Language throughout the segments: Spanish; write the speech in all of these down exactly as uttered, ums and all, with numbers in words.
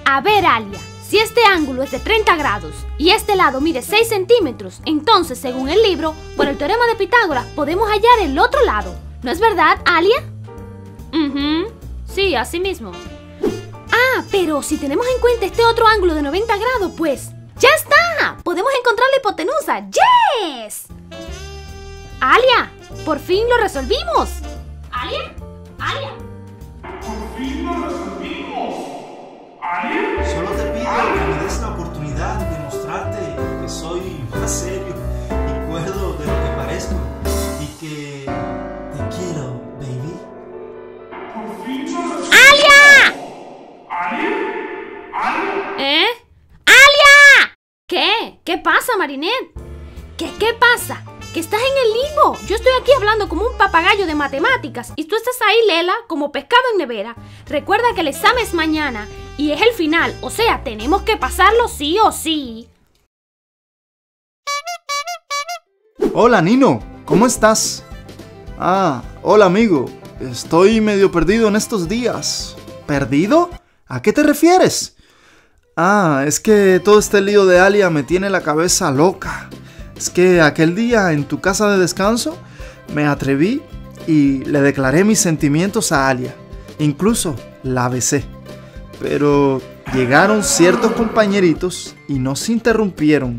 A ver, Alia, si este ángulo es de treinta grados y este lado mide seis centímetros, entonces, según el libro, por el teorema de Pitágoras, podemos hallar el otro lado. ¿No es verdad, Alia? Uh-huh. Sí, así mismo. Ah, pero si tenemos en cuenta este otro ángulo de noventa grados, pues... ¡ya está! ¡Podemos encontrar la hipotenusa! ¡Yes! ¡Alia! ¡Por fin lo resolvimos! ¿Alia? ¿Alia? ¡Por fin lo resolvimos! ¿Alia? Solo te pido que me des la oportunidad de mostrarte que soy más serio y cuerdo de lo que parezco y que te quiero, baby. ¡Por fin lo resolvimos! ¡Alia! ¿Alia? ¿Alia? ¿Eh? ¡Alia! ¿Qué? ¿Qué pasa, Marinette? ¿Qué, qué pasa? Que estás en el limbo. Yo estoy aquí hablando como un papagayo de matemáticas y tú estás ahí, Lela, como pescado en nevera. Recuerda que el examen es mañana y es el final, o sea, tenemos que pasarlo sí o sí. Hola, Nino, ¿cómo estás? Ah, hola, amigo. Estoy medio perdido en estos días. ¿Perdido? ¿A qué te refieres? Ah, es que todo este lío de Alia me tiene la cabeza loca. Es que aquel día en tu casa de descanso me atreví y le declaré mis sentimientos a Alia. Incluso la besé. Pero llegaron ciertos compañeritos y nos interrumpieron.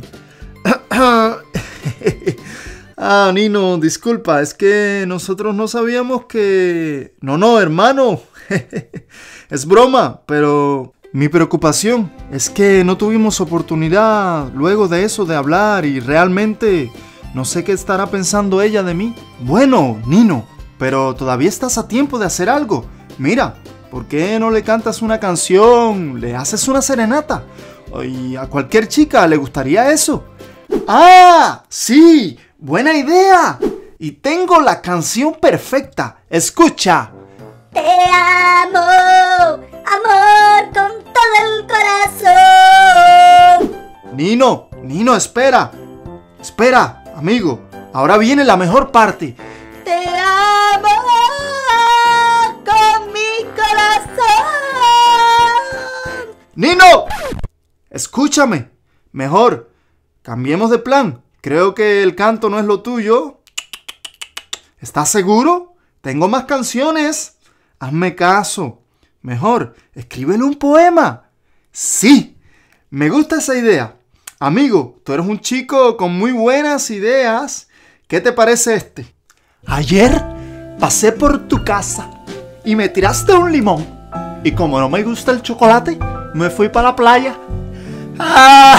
Ah, Nino, disculpa, es que nosotros no sabíamos que... No, no, hermano. Es broma, pero... Mi preocupación es que no tuvimos oportunidad luego de eso de hablar y realmente no sé qué estará pensando ella de mí. Bueno, Nino, pero todavía estás a tiempo de hacer algo. Mira, ¿por qué no le cantas una canción? ¿Le haces una serenata? Y a cualquier chica le gustaría eso. ¡Ah! ¡Sí! ¡Buena idea! Y tengo la canción perfecta. ¡Escucha! Te amo, amor, con todo el corazón. Nino, Nino, espera. Espera, amigo. Ahora viene la mejor parte. Te amo con mi corazón. ¡Nino! Escúchame. Mejor, cambiemos de plan. Creo que el canto no es lo tuyo. ¿Estás seguro? Tengo más canciones. Hazme caso. Mejor, escríbele un poema. Sí, me gusta esa idea. Amigo, tú eres un chico con muy buenas ideas. ¿Qué te parece este? Ayer pasé por tu casa y me tiraste un limón. Y como no me gusta el chocolate, me fui para la playa. ¡Ah!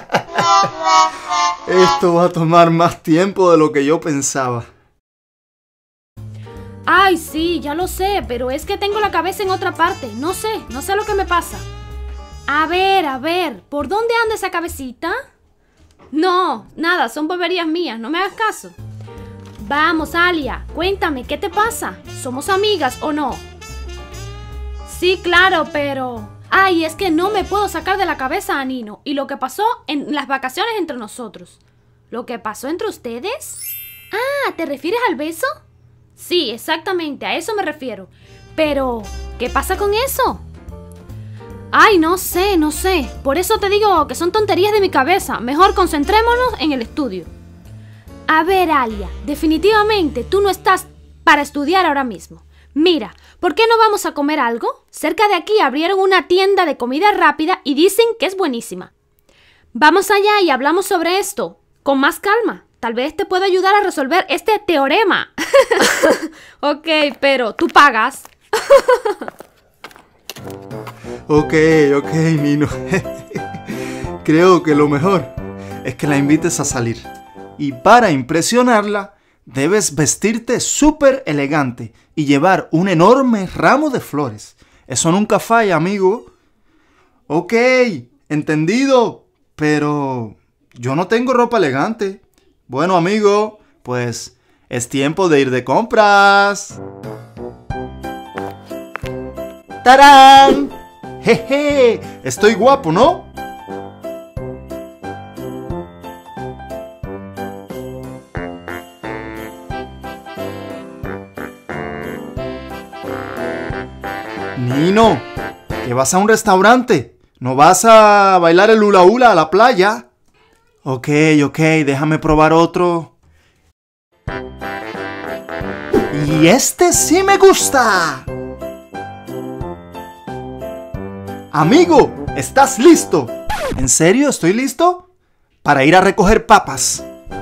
Esto va a tomar más tiempo de lo que yo pensaba. Ay, sí, ya lo sé, pero es que tengo la cabeza en otra parte. No sé, no sé lo que me pasa. A ver, a ver, ¿por dónde anda esa cabecita? No, nada, son boberías mías, no me hagas caso. Vamos, Alia, cuéntame, ¿qué te pasa? ¿Somos amigas o no? Sí, claro, pero... Ay, es que no me puedo sacar de la cabeza a Nino y lo que pasó en las vacaciones entre nosotros. ¿Lo que pasó entre ustedes? Ah, ¿te refieres al beso? Sí, exactamente, a eso me refiero. Pero, ¿qué pasa con eso? Ay, no sé, no sé. Por eso te digo que son tonterías de mi cabeza. Mejor concentrémonos en el estudio. A ver, Alia, definitivamente tú no estás para estudiar ahora mismo. Mira, ¿por qué no vamos a comer algo? Cerca de aquí abrieron una tienda de comida rápida y dicen que es buenísima. Vamos allá y hablamos sobre esto, con más calma. Tal vez te pueda ayudar a resolver este teorema. Ok, pero tú pagas. Ok, ok, Nino. Creo que lo mejor es que la invites a salir. Y para impresionarla, debes vestirte súper elegante y llevar un enorme ramo de flores. Eso nunca falla, amigo. Ok, entendido. Pero yo no tengo ropa elegante. Bueno, amigo, pues es tiempo de ir de compras. ¡Tarán! ¡Jeje! Estoy guapo, ¿no? Nino, ¿que vas a un restaurante? ¿No vas a bailar el hula hula a la playa? Ok, ok, déjame probar otro. Y este sí me gusta. Amigo, ¿estás listo? ¿En serio? ¿Estoy listo? Para ir a recoger papas.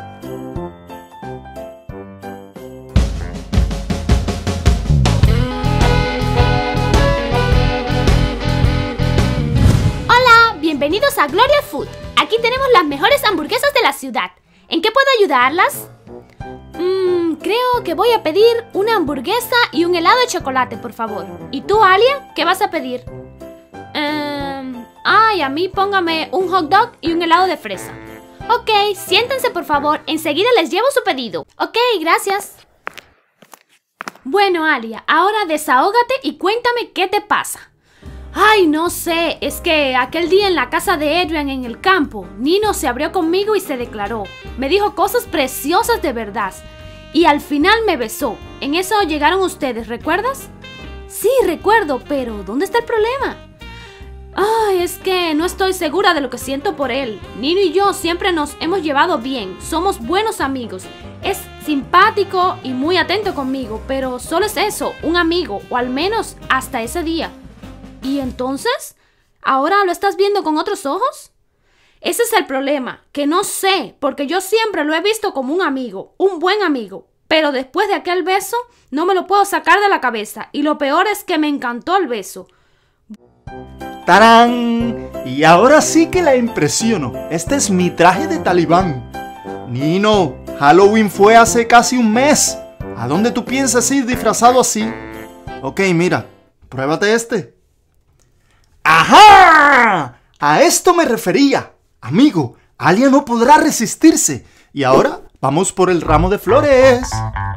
Hola, bienvenidos a Gloria Food. Aquí tenemos las mejores hamburguesas de la ciudad. ¿En qué puedo ayudarlas? Mmm, creo que voy a pedir una hamburguesa y un helado de chocolate, por favor. ¿Y tú, Alia? ¿Qué vas a pedir? Um, ay, a mí póngame un hot dog y un helado de fresa. Ok, siéntense por favor, enseguida les llevo su pedido. Ok, gracias. Bueno, Alia, ahora desahógate y cuéntame qué te pasa. Ay, no sé, es que aquel día en la casa de Adrian en el campo, Nino se abrió conmigo y se declaró. Me dijo cosas preciosas de verdad. Y al final me besó. En eso llegaron ustedes, ¿recuerdas? Sí, recuerdo, pero ¿dónde está el problema? Ay, es que no estoy segura de lo que siento por él. Nino y yo siempre nos hemos llevado bien, somos buenos amigos. Es simpático y muy atento conmigo, pero solo es eso, un amigo, o al menos hasta ese día. ¿Y entonces? ¿Ahora lo estás viendo con otros ojos? Ese es el problema, que no sé, porque yo siempre lo he visto como un amigo, un buen amigo. Pero después de aquel beso, no me lo puedo sacar de la cabeza, y lo peor es que me encantó el beso. ¡Tarán! Y ahora sí que la impresiono. Este es mi traje de talibán. Nino, Halloween fue hace casi un mes. ¿A dónde tú piensas ir disfrazado así? Ok, mira, pruébate este. ¡Ajá! A esto me refería. Amigo, Alia no podrá resistirse. Y ahora vamos por el ramo de flores.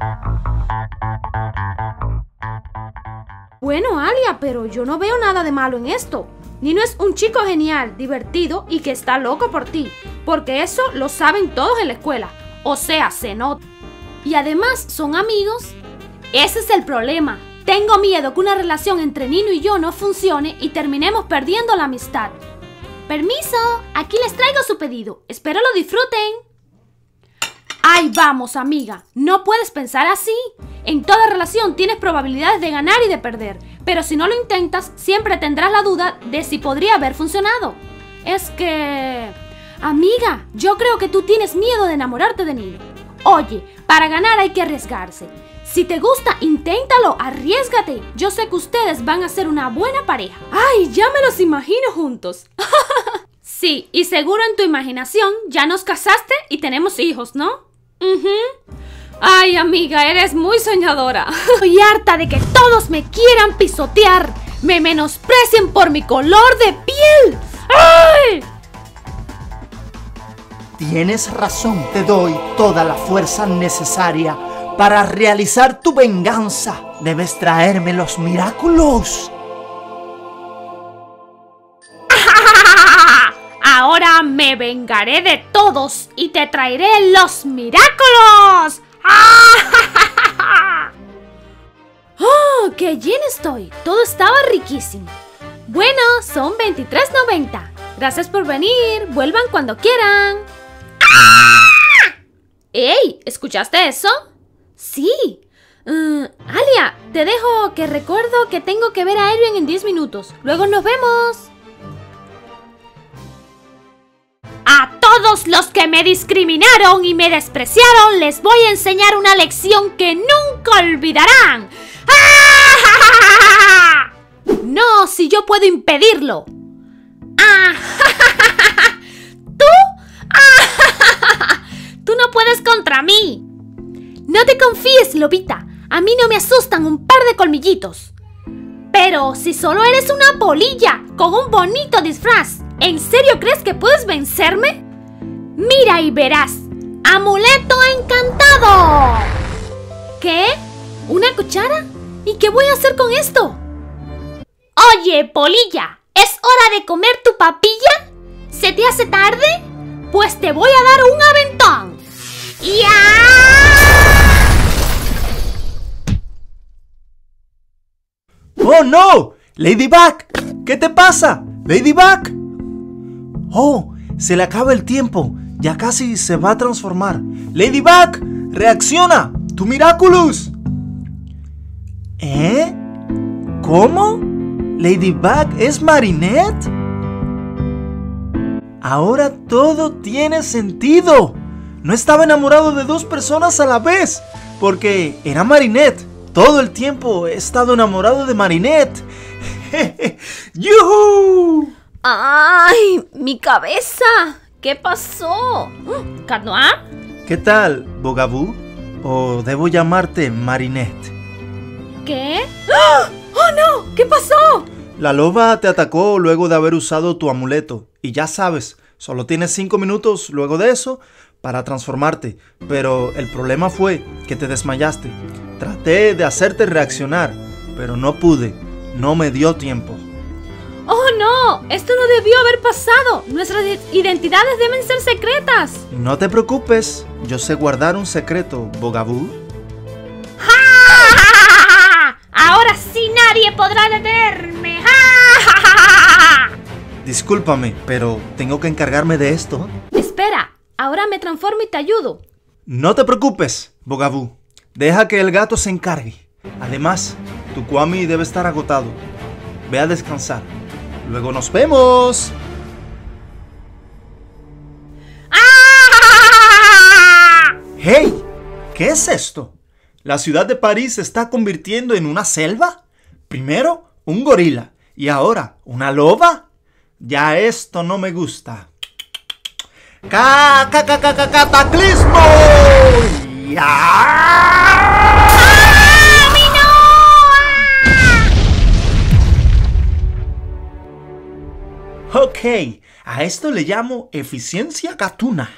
Bueno, Alia, pero yo no veo nada de malo en esto. Nino es un chico genial, divertido y que está loco por ti. Porque eso lo saben todos en la escuela. O sea, se nota. Y además son amigos. Ese es el problema. Tengo miedo que una relación entre Nino y yo no funcione y terminemos perdiendo la amistad. Permiso, aquí les traigo su pedido. Espero lo disfruten. ¡Ay, vamos, amiga! No puedes pensar así. En toda relación tienes probabilidades de ganar y de perder. Pero si no lo intentas, siempre tendrás la duda de si podría haber funcionado. Es que... Amiga, yo creo que tú tienes miedo de enamorarte de Nino. Oye, para ganar hay que arriesgarse. Si te gusta, inténtalo, arriésgate. Yo sé que ustedes van a ser una buena pareja. ¡Ay, ya me los imagino juntos! Sí, y seguro en tu imaginación ya nos casaste y tenemos hijos, ¿no? Uh-huh. Ay, amiga, eres muy soñadora. Estoy harta de que todos me quieran pisotear. Me menosprecien por mi color de piel. ¡Ay! Tienes razón, te doy toda la fuerza necesaria para realizar tu venganza. Debes traerme los milagros. Ahora me vengaré de todos y te traeré los milagros. ¡Oh, qué llena estoy! Todo estaba riquísimo. Bueno, son veintitrés noventa. Gracias por venir. Vuelvan cuando quieran. ¡Ah! ¡Ey! ¿Escuchaste eso? Sí. Uh, Alia, te dejo, que recuerdo que tengo que ver a Adrian en diez minutos. Luego nos vemos. A todos los que me discriminaron y me despreciaron les voy a enseñar una lección que nunca olvidarán. ¡Ah! No, si yo puedo impedirlo. ¡Ah! ¿Tú? ¡Ah! Tú no puedes contra mí. No te confíes, lobita. A mí no me asustan un par de colmillitos. Pero si solo eres una polilla con un bonito disfraz, ¿en serio crees que puedes vencerme? Mira y verás. ¡Amuleto encantado! ¿Qué? ¿Una cuchara? ¿Y qué voy a hacer con esto? Oye, polilla, ¿es hora de comer tu papilla? ¿Se te hace tarde? Pues te voy a dar un aventón. ¡Ya! ¡Oh, no! ¡Ladybug! ¿Qué te pasa? ¡Ladybug! ¡Oh! Se le acaba el tiempo. Ya casi se va a transformar. ¡Ladybug! ¡Reacciona! ¡Tu Miraculous! ¿Eh? ¿Cómo? ¿Ladybug es Marinette? Ahora todo tiene sentido. No estaba enamorado de dos personas a la vez, porque era Marinette. Todo el tiempo he estado enamorado de Marinette. ¡Yuhu! ¡Ay! ¡Mi cabeza! ¿Qué pasó? ¿Cat Noir? ¿Qué tal, Bugaboo? ¿O debo llamarte Marinette? ¿Qué? ¡Oh! ¡Oh, no! ¿Qué pasó? La loba te atacó luego de haber usado tu amuleto. Y ya sabes, solo tienes cinco minutos luego de eso para transformarte. Pero el problema fue que te desmayaste. Traté de hacerte reaccionar, pero no pude. No me dio tiempo. ¡Oh, no! Esto no debió haber pasado. Nuestras identidades deben ser secretas. No te preocupes. Yo sé guardar un secreto, Bugaboo. ¡Ja! Ahora sí nadie podrá detenerme. ¡Ja! Discúlpame, pero tengo que encargarme de esto. Espera, ahora me transformo y te ayudo. No te preocupes, Bugaboo. Deja que el gato se encargue. Además, tu Kwami debe estar agotado. Ve a descansar. Luego nos vemos. ¡Ah! ¡Hey! ¿Qué es esto? ¿La ciudad de París se está convirtiendo en una selva? Primero, un gorila. Y ahora, ¿una loba? Ya esto no me gusta. ¡Ca, ca, ca, ca, ca, cataclismo! ¡Ya! Ok, a esto le llamo eficiencia gatuna.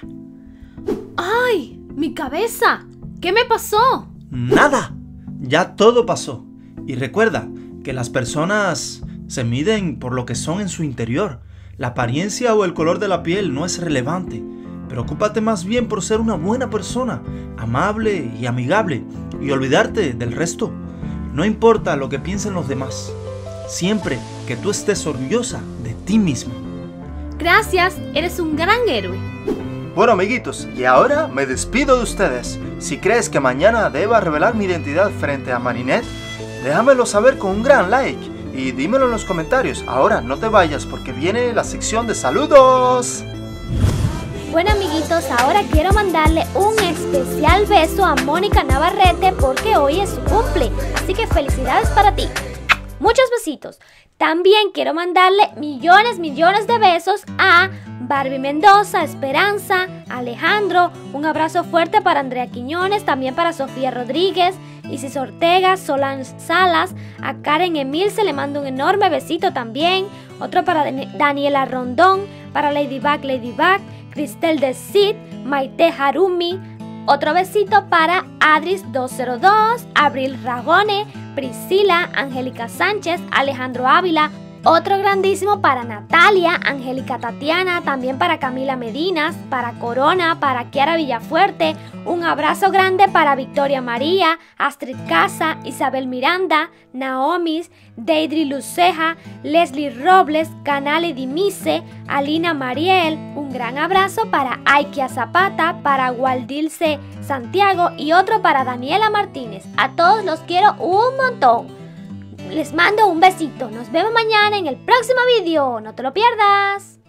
¡Ay! ¡Mi cabeza! ¿Qué me pasó? Nada, ya todo pasó. Y recuerda que las personas se miden por lo que son en su interior. La apariencia o el color de la piel no es relevante. Preocúpate más bien por ser una buena persona, amable y amigable, y olvidarte del resto. No importa lo que piensen los demás, siempre que tú estés orgullosa de ti mismo. Gracias, eres un gran héroe. Bueno, amiguitos, y ahora me despido de ustedes. Si crees que mañana deba revelar mi identidad frente a Marinette, déjamelo saber con un gran like y dímelo en los comentarios. Ahora no te vayas porque viene la sección de saludos. Bueno, amiguitos, ahora quiero mandarle un especial beso a Mónica Navarrete porque hoy es su cumple. Así que felicidades para ti. Muchos besitos. También quiero mandarle millones, millones de besos a Barbie Mendoza, Esperanza, Alejandro. Un abrazo fuerte para Andrea Quiñones, también para Sofía Rodríguez, Isis Ortega, Solange Salas. A Karen Emil se le manda un enorme besito también. Otro para Daniela Rondón, para Ladybug Ladybug, Cristel de Cid, Maite Harumi. Otro besito para Adris dos cero dos, Abril Ragone, Priscila, Angélica Sánchez, Alejandro Ávila. Otro grandísimo para Natalia, Angélica Tatiana, también para Camila Medinas, para Corona, para Kiara Villafuerte. Un abrazo grande para Victoria María, Astrid Casa, Isabel Miranda, Naomis, Deidri Luceja, Leslie Robles, Canale Dimise, Alina Mariel. Un gran abrazo para Aikia Zapata, para Waldilce Santiago y otro para Daniela Martínez. A todos los quiero un montón. Les mando un besito. Nos vemos mañana en el próximo video. No te lo pierdas.